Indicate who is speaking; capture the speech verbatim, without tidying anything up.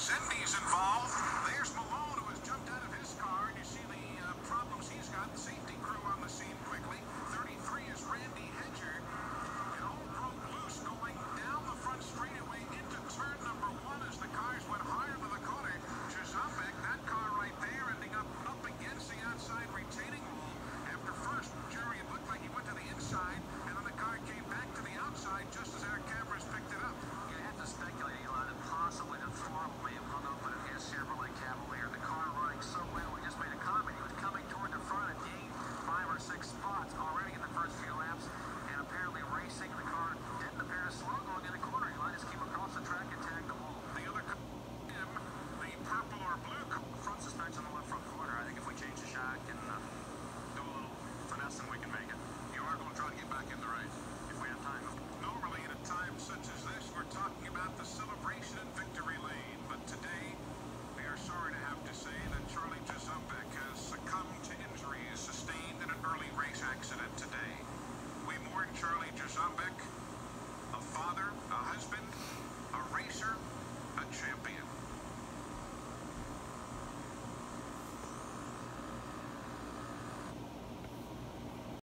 Speaker 1: Cindy's involved. There's Malone, who has jumped out of his car, and you see the uh, problems he's got. The safety crew on the scene quickly. thirty-three is Randy Hedger. It all broke loose going down the front straightaway into turn number one as the cars went higher to the corner. Chazapek, that car right there, ending up up against the outside retaining wall. After first, Jerry, it looked like he went to the inside, and then the car came back to the outside just as our cameras picked it up.
Speaker 2: You have to speculate, Eli, that possibly the throttle may have hung open of his Chevrolet Cavalier. The car running so well, we just made a comment. He was coming toward the front and gained five or six spots already in the first few laps, and apparently racing. The car didn't appear to slow going in the corner. Eli just came across the track and tagged the wall.
Speaker 1: The other car, him, the purple or blue car.
Speaker 2: Front suspension on the left front corner. I think if we change the shock and uh, do a little finessing, we can make it.
Speaker 1: You are going to try to get back in the race.
Speaker 2: If we have time.
Speaker 1: Normally, at a time such as this, we're talking about the celebration in victory lane. But today, we are sorry to have to say that Charlie